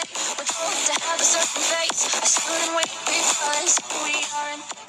We're told to have a certain face, a certain weight because we aren't